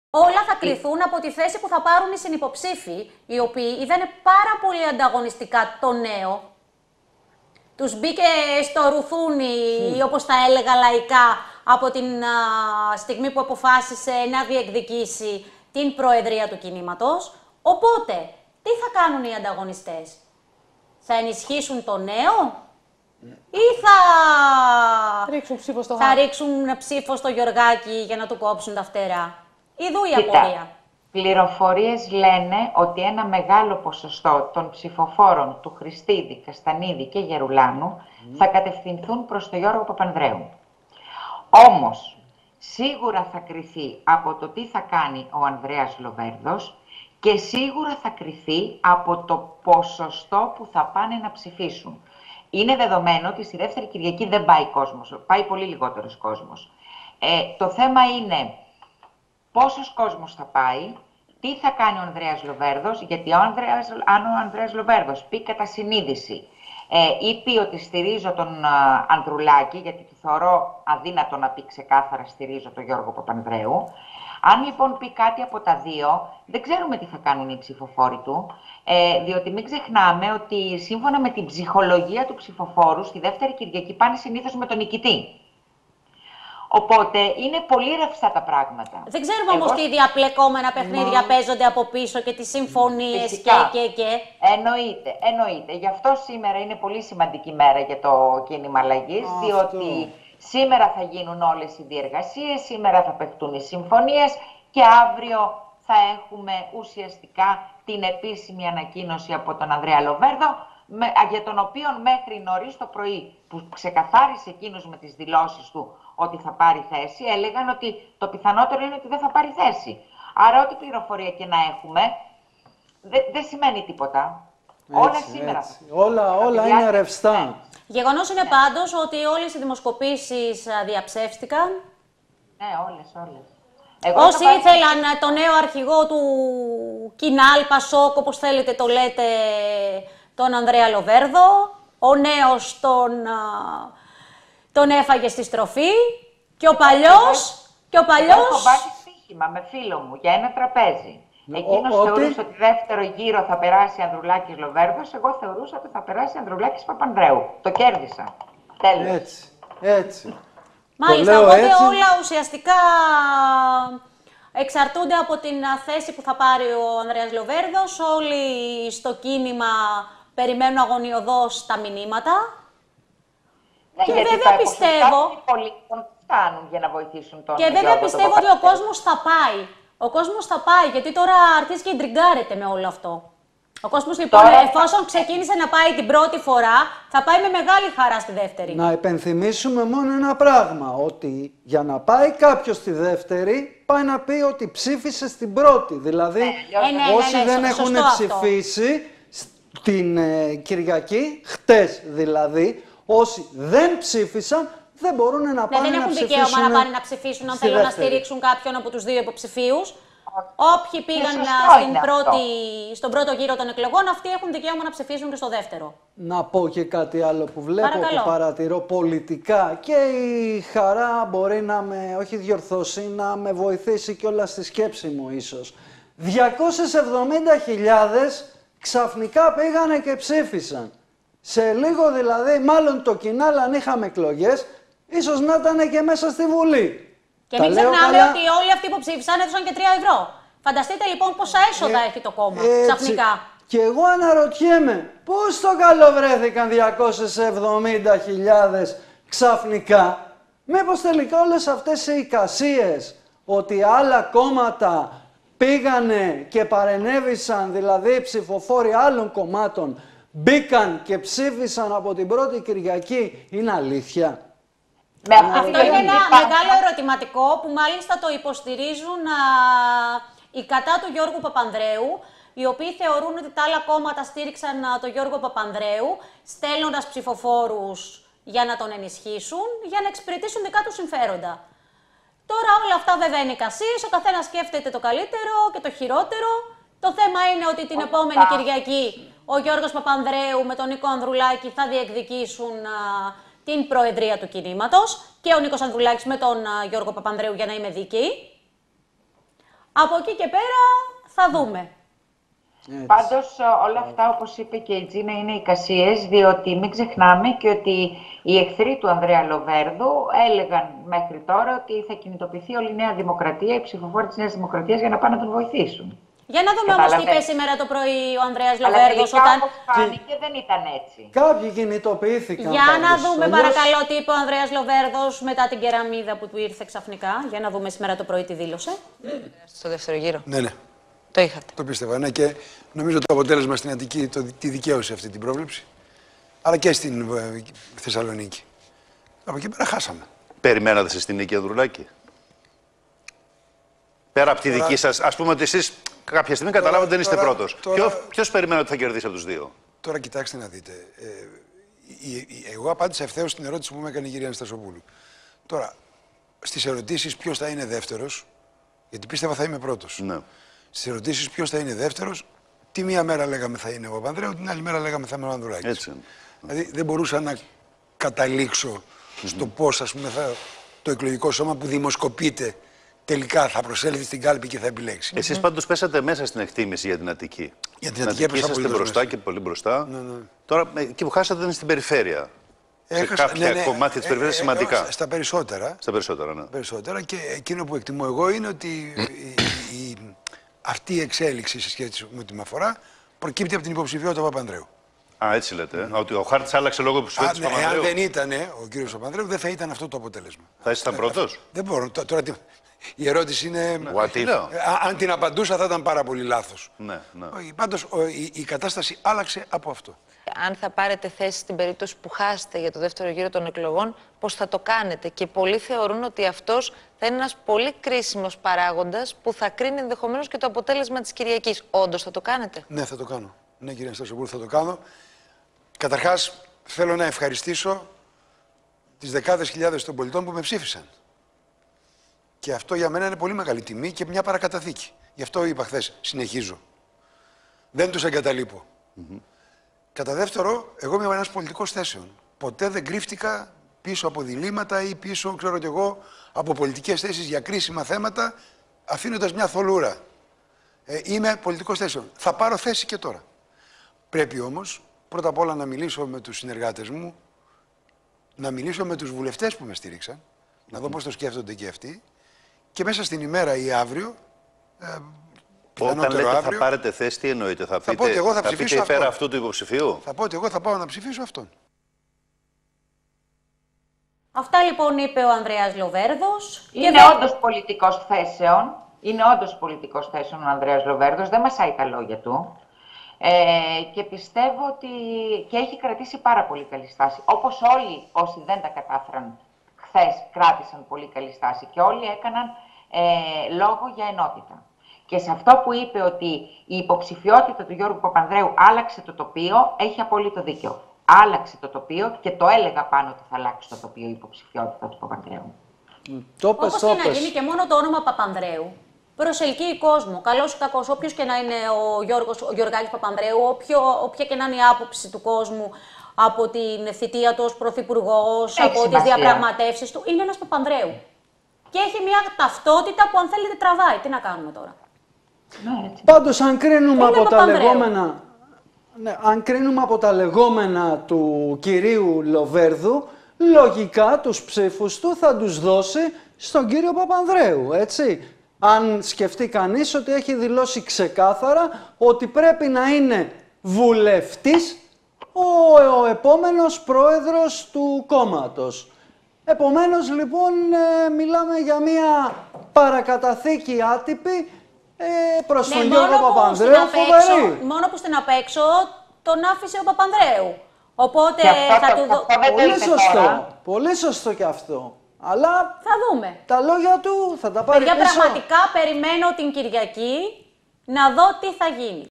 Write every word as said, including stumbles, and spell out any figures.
Όλα θα κριθούν από τη θέση που θα πάρουν οι συνυποψήφοι, οι οποίοι είδανε πάρα πολύ ανταγωνιστικά το νέο. Τους μπήκε στο ρουθούνι, mm. όπως τα έλεγα λαϊκά, από την α, στιγμή που αποφάσισε να διεκδικήσει την προεδρία του κινήματος. Οπότε, τι θα κάνουν οι ανταγωνιστές? Θα ενισχύσουν το νέο mm. ή θα... Ρίξουν ψήφο στο, θα ρίξουν ψήφο στο Γιωργάκη για να του κόψουν τα φτερά? Ιδού η απορία. Πληροφορίες λένε ότι ένα μεγάλο ποσοστό των ψηφοφόρων του Χριστίδη, Καστανίδη και Γερουλάνου mm. θα κατευθυνθούν προς τον Γιώργο Παπανδρέου. Όμως, σίγουρα θα κριθεί από το τι θα κάνει ο Ανδρέας Λοβέρδος και σίγουρα θα κριθεί από το ποσοστό που θα πάνε να ψηφίσουν. Είναι δεδομένο ότι στη δεύτερη Κυριακή δεν πάει κόσμος, πάει πολύ λιγότερος κόσμος. Ε, το θέμα είναι πόσος κόσμος θα πάει, τι θα κάνει ο Ανδρέας Λοβέρδος, γιατί ο Ανδρέας, αν ο Ανδρέας Λοβέρδος πει κατά συνείδηση ε, ή πει ότι στηρίζω τον α, Ανδρουλάκη, γιατί του θεωρώ αδύνατο να πει ξεκάθαρα στηρίζω τον Γιώργο Παπανδρέου, αν λοιπόν πει κάτι από τα δύο, δεν ξέρουμε τι θα κάνουν οι ψηφοφόροι του, ε, διότι μην ξεχνάμε ότι σύμφωνα με την ψυχολογία του ψηφοφόρου, στη δεύτερη Κυριακή πάνε συνήθως με τον νικητή. Οπότε είναι πολύ ρευστά τα πράγματα. Δεν ξέρουμε όμως τι διαπλεκόμενα παιχνίδια Μα... παίζονται από πίσω και τις συμφωνίες και, και, και. Εννοείται, εννοείται. Γι' αυτό σήμερα είναι πολύ σημαντική μέρα για το κίνημα αλλαγής, oh, διότι σήμερα θα γίνουν όλες οι διεργασίες, σήμερα θα παιχτούν οι συμφωνίες και αύριο θα έχουμε ουσιαστικά την επίσημη ανακοίνωση από τον Ανδρέα Λοβέρδο, με, για τον οποίο μέχρι νωρίς το πρωί, που ξεκαθάρισε εκείνος με τις δηλώσεις του ότι θα πάρει θέση, έλεγαν ότι το πιθανότερο είναι ότι δεν θα πάρει θέση. Άρα ό,τι πληροφορία και να έχουμε, δεν δε σημαίνει τίποτα. Έτσι, όλα σήμερα. Έτσι. Όλα, όλα είναι ρευστά. Γεγονός είναι ναι. πάντως ότι όλες οι δημοσκοπήσεις διαψεύστηκαν. Ναι, όλες, όλες. Εγώ Όσοι πάρει... ήθελαν το νέο αρχηγό του Κινάλ, Πασόκ, όπως θέλετε το λέτε, τον Ανδρέα Λοβέρδο, ο νέος τον, τον έφαγε στη στροφή και ο παλιός... Και ο παλιός... Εγώ έχω πάρει στοίχημα με φίλο μου για ένα τραπέζι. Εκείνος ο, θεωρούσε ότι δεύτερο γύρο θα περάσει Ανδρουλάκης Λοβέρδος, εγώ θεωρούσα ότι θα περάσει Ανδρουλάκης Παπανδρέου. Το κέρδισα. Τέλος. Έτσι, έτσι. Μάλιστα, οπότε έτσι. όλα ουσιαστικά εξαρτούνται από την θέση που θα πάρει ο Ανδρέας Λοβέρδος. Όλοι στο κίνημα περιμένουν αγωνιωδώς τα μηνύματα. Ναι, και γιατί βέβαια πιστεύω... Πολλοί φτάνουν για να βοηθήσουν τον Και βέβαια πιστεύω ότι ο κόσμος θα πάει. Ο κόσμος θα πάει, γιατί τώρα αρχίζει και εντριγκάρεται με όλο αυτό. Ο κόσμος λοιπόν, τώρα... εφόσον ξεκίνησε να πάει την πρώτη φορά, θα πάει με μεγάλη χαρά στη δεύτερη. Να υπενθυμίσουμε μόνο ένα πράγμα, ότι για να πάει κάποιος στη δεύτερη, πάει να πει ότι ψήφισε στην πρώτη. Δηλαδή, ε, ναι, όσοι ναι, ναι, δεν ναι, έχουν ψηφίσει αυτό. την ε, Κυριακή, χτες δηλαδή, όσοι δεν ψήφισαν, δεν μπορούν να ναι, πάνε δεν να ψηφίσουν. Δεν έχουν δικαίωμα να πάνε να ψηφίσουν αν θέλουν δεύτερη. να στηρίξουν κάποιον από τους δύο υποψηφίους. Όποιοι πήγαν στην πρώτη, στον πρώτο γύρο των εκλογών, αυτοί έχουν δικαίωμα να ψηφίσουν και στο δεύτερο. Να πω και κάτι άλλο που βλέπω, Παρακαλώ. που παρατηρώ πολιτικά, και η Χαρά μπορεί να με, όχι διορθώσει, να με βοηθήσει κιόλα στη σκέψη μου ίσως. διακόσιες εβδομήντα χιλιάδες ξαφνικά πήγανε και ψήφισαν. Σε λίγο δηλαδή, μάλλον το Κινάλ, αν είχαμε εκλογές, ίσως να ήταν και μέσα στη Βουλή. Και Τα μην ξεχνάμε καλά... ότι όλοι αυτοί που ψήφισαν έδωσαν και τρία ευρώ. Φανταστείτε λοιπόν πόσα έσοδα ε, έχει το κόμμα έτσι. ξαφνικά. Και εγώ αναρωτιέμαι, πώς το καλό βρέθηκαν διακόσιες εβδομήντα χιλιάδες ξαφνικά. Μήπως τελικά όλες αυτές οι εικασίες ότι άλλα κόμματα πήγανε και παρενέβησαν, δηλαδή ψηφοφόροι άλλων κομμάτων, μπήκαν και ψήφισαν από την πρώτη Κυριακή, είναι αλήθεια? Με Αυτό είναι ένα μεγάλο ερωτηματικό που μάλιστα το υποστηρίζουν α, οι κατά του Γιώργου Παπανδρέου, οι οποίοι θεωρούν ότι τα άλλα κόμματα στήριξαν α, τον Γιώργο Παπανδρέου, στέλνοντας ψηφοφόρους για να τον ενισχύσουν, για να εξυπηρετήσουν δικά του συμφέροντα. Τώρα όλα αυτά βέβαια είναι εικασίες, ο καθένας σκέφτεται το καλύτερο και το χειρότερο. Το θέμα είναι ότι την επόμενη Κυριακή ο Γιώργος Παπανδρέου με τον Νίκο Ανδρουλάκη θα διεκδικήσουν α, την προεδρία του κινήματος και ο Νίκος Ανδρουλάκης με τον uh, Γιώργο Παπανδρέου, για να είμαι δίκαιη. Από εκεί και πέρα θα δούμε. Έτσι. Πάντως όλα αυτά, όπως είπε και η Τζίνα, είναι εικασίες, διότι μην ξεχνάμε και ότι οι εχθροί του Ανδρέα Λοβέρδου έλεγαν μέχρι τώρα ότι θα κινητοποιηθεί όλη η Νέα Δημοκρατία, οι ψηφοφόροι της Νέας Δημοκρατίας για να πάνε να τον βοηθήσουν. Για να δούμε όμως τι είπε σήμερα το πρωί ο Ανδρέας Λοβέρδος. Αλλά όταν φάνηκε δεν ήταν έτσι. Κάποιοι κινητοποιήθηκαν. Για πάντως. να δούμε Αλλιώς... παρακαλώ τι είπε ο Ανδρέας Λοβέρδος μετά την κεραμίδα που του ήρθε ξαφνικά. Για να δούμε σήμερα το πρωί τι δήλωσε. Στο δεύτερο γύρο. Ναι, ναι. Το είχατε. Το πίστευα, ναι, και νομίζω το αποτέλεσμα στην Αττική το, τη δικαίωσε αυτή την πρόβλεψη. Αλλά και στην ε, Θεσσαλονίκη. Από εκεί πέρα χάσαμε. Περιμένατε εσείς την νίκη, Ανδρουλάκη? Πέρα από τη τώρα... δική σας, ας πούμε ότι εσείς κάποια στιγμή καταλάβατε ότι δεν είστε τώρα, πρώτος. Τώρα... Ποιο, ποιος περιμένατε ότι θα κερδίσει από τους δύο? Τώρα κοιτάξτε να δείτε. Ε, η, η, εγώ απάντησα ευθέως στην ερώτηση που μου έκανε η κυρία Αναστασοπούλου. Τώρα, στις ερωτήσεις ποιος θα είναι δεύτερος, γιατί πίστευα θα είμαι πρώτος. Ναι. Στις ερωτήσεις ποιος θα είναι δεύτερος, τη μία μέρα λέγαμε θα είναι ο Παπανδρέου, την άλλη μέρα λέγαμε θα είναι ο Ανδρουλάκης. Έτσι. Δηλαδή δεν μπορούσα να καταλήξω mm-hmm. στο πώς, ας πούμε, θα, το εκλογικό σώμα που δημοσκοπείται τελικά θα προσέλθει στην κάλπη και θα επιλέξει. Εσείς mm-hmm. πάντως πέσατε μέσα στην εκτίμηση για την Αττική. Για την Αττική έπεσα πολύ μπροστά μέσα. Και πολύ μπροστά. Ναι, ναι. Τώρα εκεί που χάσατε είναι στην περιφέρεια. Έχασα, σε κάποια ναι, ναι, κομμάτια της περιφέρειας ε, ε, σημαντικά. Στα περισσότερα. Στα περισσότερα, ναι. Περισσότερα, και εκείνο που εκτιμώ εγώ είναι ότι η, η, αυτή η εξέλιξη σε σχέση με τη μεταφορά προκύπτει από την υποψηφιότητα του Παπανδρέου. Α, έτσι λέτε. Mm. Ότι ο χάρτης άλλαξε λόγω υποψηφιότητας του ναι, Παπανδρέου. Αν δεν ήταν ο κύριος Παπανδρέου, δεν θα ήταν αυτό το αποτέλεσμα. Θα ήσασταν πρώτος. Ε, δεν μπορώ. Τώρα η ερώτηση είναι. Τι λέω. Αν την απαντούσα, θα ήταν πάρα πολύ λάθος. Ναι, ναι. Πάντως η, η κατάσταση άλλαξε από αυτό. Αν θα πάρετε θέση στην περίπτωση που χάσετε για το δεύτερο γύρο των εκλογών, πώς θα το κάνετε? Και πολλοί θεωρούν ότι αυτός θα είναι ένας πολύ κρίσιμος παράγοντας που θα κρίνει ενδεχομένως και το αποτέλεσμα της Κυριακής. Όντως θα το κάνετε? Ναι, θα το κάνω. Ναι, κύριε Αναστασοπούλου, θα το κάνω. Καταρχάς, θέλω να ευχαριστήσω τις δεκάδες χιλιάδες των πολιτών που με ψήφισαν. Και αυτό για μένα είναι πολύ μεγάλη τιμή και μια παρακαταθήκη. Γι' αυτό είπα χθες, συνεχίζω. Δεν τους εγκαταλείπω. Mm-hmm. Κατά δεύτερο, εγώ είμαι ένας πολιτικός θέσεων. Ποτέ δεν κρύφτηκα πίσω από διλήμματα ή πίσω, ξέρω κι εγώ, από πολιτικές θέσεις για κρίσιμα θέματα, αφήνοντας μια θολούρα. Ε, είμαι πολιτικός θέσεων. Θα πάρω θέση και τώρα. Πρέπει όμως, πρώτα απ' όλα να μιλήσω με τους συνεργάτες μου, να μιλήσω με τους βουλευτές που με στήριξαν, mm-hmm. να δω πώς το σκέφτονται και αυτοί, και μέσα στην ημέρα ή αύριο, ε, όταν λέτε αύριο, θα πάρετε θέση, τι εννοείτε? Θα, θα πείτε, πω ότι εγώ θα, θα ψηφίσω πείτε υπέρ αυτόν. αυτού του υποψηφίου? Θα πω ότι εγώ θα πάω να ψηφίσω αυτόν. Αυτά λοιπόν είπε ο Ανδρέας Λοβέρδος. Είναι και όντως πολιτικός θέσεων. Είναι όντως πολιτικός θέσεων ο Ανδρέας Λοβέρδος. Δεν μασάει τα λόγια του. Ε, και πιστεύω ότι και έχει κρατήσει πάρα πολύ καλή στάση. Όπως όλοι όσοι δεν τα κατάφεραν χθες κράτησαν πολύ καλή στάση και όλοι έκαναν ε, λόγο για ενότητα. Και σε αυτό που είπε ότι η υποψηφιότητα του Γιώργου Παπανδρέου άλλαξε το τοπίο, έχει απόλυτο δίκιο. Άλλαξε το τοπίο και το έλεγα πάνω ότι θα αλλάξει το τοπίο η υποψηφιότητα του Παπανδρέου. Το πες, όπως το και να πες. γίνει και μόνο το όνομα Παπανδρέου προσελκύει κόσμο. Καλός ή κακός, όποιος και να είναι ο, Γιώργος, ο Γιωργάκης Παπανδρέου, όποιο, όποια και να είναι η άποψη του κόσμου από την θητεία του ως πρωθυπουργός, από τις διαπραγματεύσεις του, είναι ένας Παπανδρέου. Και έχει μια ταυτότητα που αν θέλετε τραβάει. Τι να κάνουμε τώρα. Ναι, Πάντως, αν κρίνουμε από τα, Παπανδρέου. λεγόμενα, ναι, αν κρίνουμε από τα λεγόμενα του κυρίου Λοβέρδου, λογικά τους ψήφους του θα τους δώσει στον κύριο Παπανδρέου, έτσι. Αν σκεφτεί κανείς ότι έχει δηλώσει ξεκάθαρα ότι πρέπει να είναι βουλευτής ο, ο επόμενος πρόεδρος του κόμματος. Επομένως, λοιπόν, ε, μιλάμε για μια παρακαταθήκη άτυπη ε, προς Ναι, τον Γιώργο μόνο που Παπανδρέου, στην απέξω- φοβερή. Μόνο που στην απέξω τον άφησε ο Παπανδρέου. Οπότε Και αυτό θα το- του δω... αυτό δεν το Πολύ είπε σωστό, τώρα. πολύ σωστό και αυτό. Αλλά Θα δούμε. τα λόγια του θα τα πάρει Παιδιά, πίσω. πραγματικά περιμένω την Κυριακή να δω τι θα γίνει.